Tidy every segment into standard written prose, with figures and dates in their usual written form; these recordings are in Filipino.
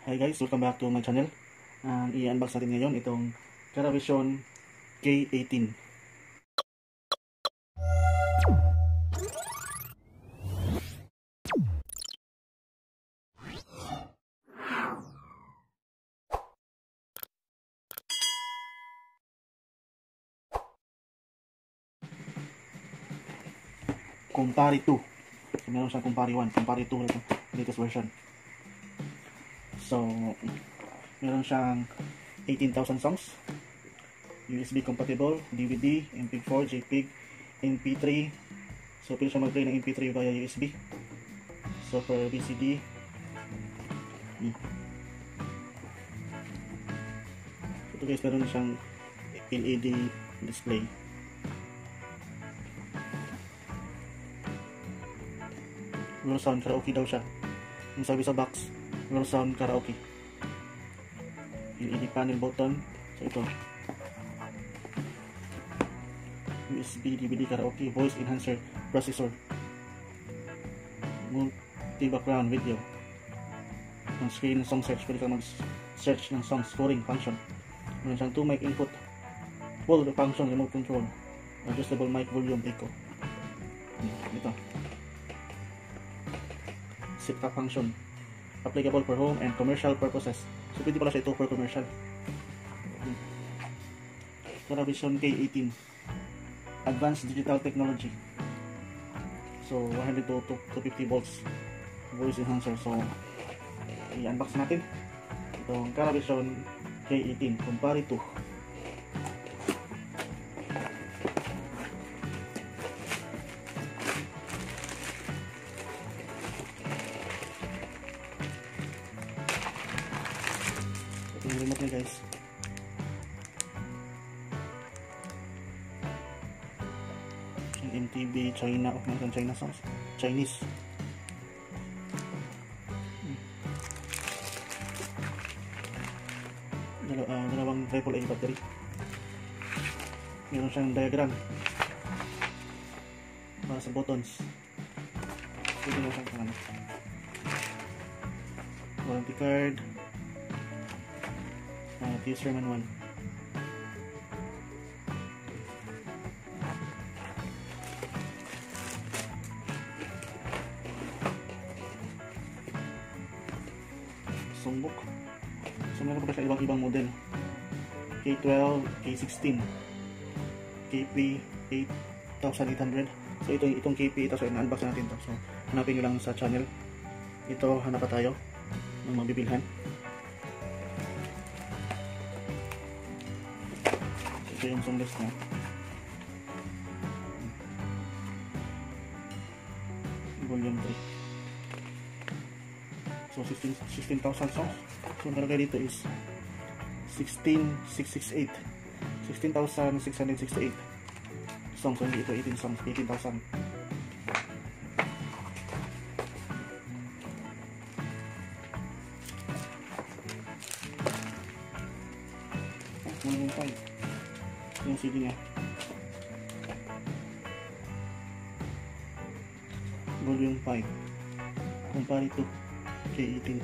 Hi guys, welcome back to my channel. I-unbox natin ngayon itong Caravision K18. Compari 2. So, meron siyang Compari 1, Compari 2 na latest version. So, meron siyang 18,000 songs, USB compatible, DVD, MP4, JPEG, MP3. So, pwede siya mag-play ng MP3 via USB. So, for VCD, ito guys, meron siyang LED display. Will sound karaoke daw siya. Yung sabi sa box, will sound karaoke. LED panel button. So ito, USB DVD karaoke, voice enhancer processor, multi background video, ang screen song search, pwede ka mag-search ng song scoring function. Meron siyang 2 mic input, full function remote control, adjustable mic volume echo. Ito, set-top function, applicable for home and commercial purposes. So pwede pala siya ito for commercial. Caravision K18 Advanced Digital Technology. So 100 to 250 volts voice enhancer. So i-unbox natin itong Caravision K18 Compari 2. Yung remote niya guys, yung MTV China, ng China songs, Chinese. Dalawang AAA battery. Meron siyang diagram para sa buttons. Pwede mo siyang pangalan, warranty card, user manual. Songbook. So meron pa siya ibang model. K12, K16, KP 8800. So itong KP 8,000, na-unbox natin to. So hanapin nyo lang sa channel. Ito, hanap pa tayo ng mabibilhan. Ito yung song list niya. Volume 3. So 16,000 songs. So nakalagay dito is 16,668 songs. So ito 18 songs, 18,000. Yung CD niya, volume 5, Compari 2 K18.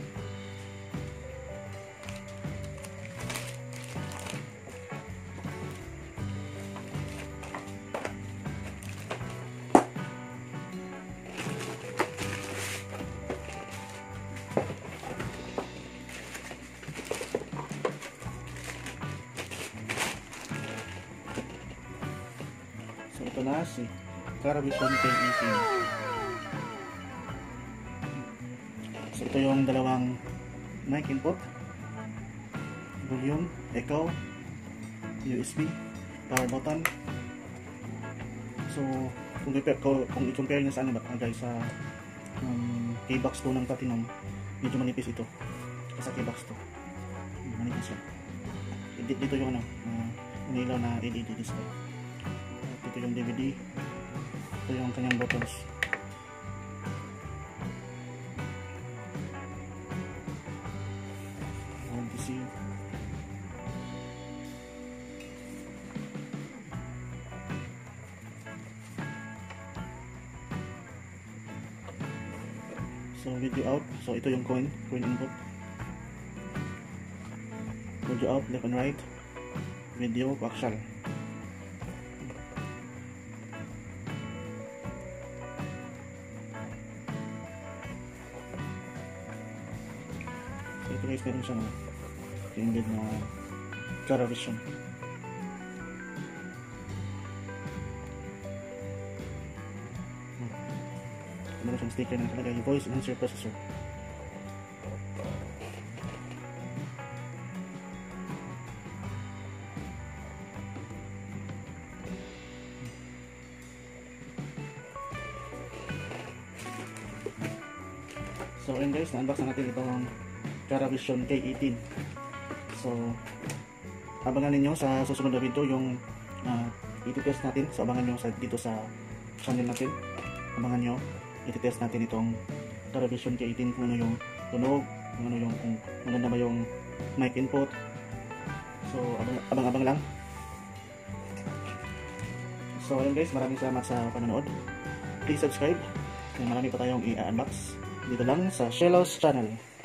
So ito na si Caravision K18. So ito yung dalawang mic input, volume, echo, USB, power button. So kung i-compare nyo sa ano ba guys, sa K-Box 2 ng Platinum, medyo manipis ito sa K-Box 2. Manipis yan. Dito yung ano, unilaw na LED display. Ito yung DVD. Ito yung kanyang buttons. PC. So video out. So ito yung coin input. audio out, left and right, video, coaxial. So ito guys, meron siyang embed na Caravision. Meron siyang sticker na nakalagay voice enhancer processor. So ayun guys, na-unbox na natin itong Caravision K18. So abangan ninyo sa susunod na video yung i-test natin. So abangan nyo dito sa channel natin. Abangan nyo, i-test natin itong Caravision K18 kung ano yung tunog, kung ano yung, kung maganda ba yung mic input. So abang-abang lang. So ayun guys, maraming salamat sa panonood. Please subscribe. Marami pa tayong i-unbox dito lang sa Shellos Channel.